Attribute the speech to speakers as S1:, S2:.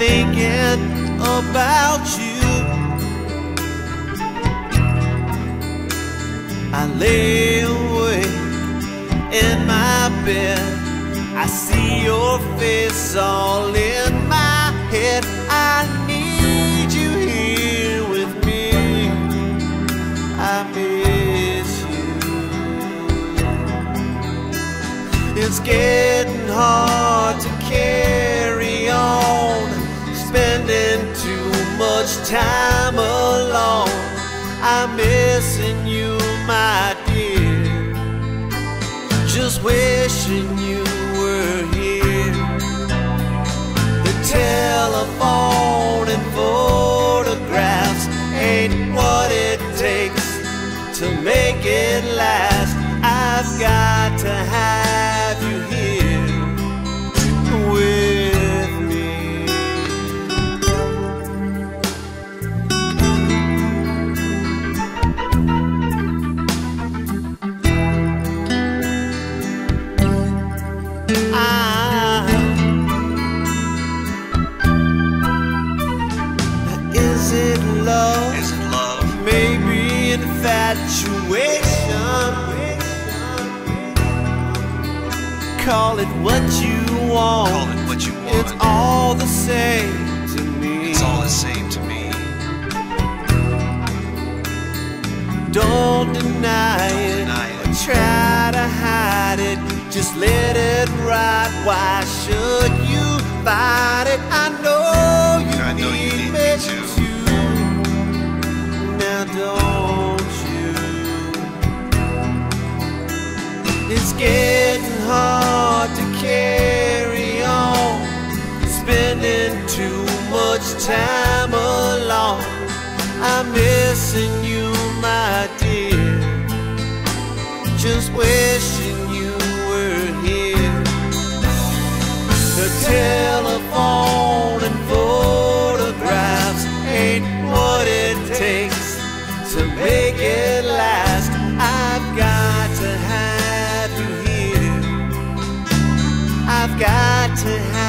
S1: thinking about you. I lay awake in my bed, I see your face all in my head. I need you here with me, I miss you. It's getting hard to carry on, spending too much time alone. I'm missing you, my dear, just wishing you were here. The telephone and photographs ain't what it takes to make it last. I've got to have you here with me. Is it love?
S2: Is it love?
S1: Maybe infatuation. Call it what you want.
S2: Call it what you want.
S1: It's all the same to me.
S2: It's all the same to me.
S1: Don't deny it, or try to hide it. Just let it ride. Why should you fight it? I know you need me too. Now don't you? It's getting hard to carry on, spending too much time alone. I'm missing you, my dear, just wishing you were here. The telephone and photographs ain't what it takes to make it last. I've got to have you here, I've got to have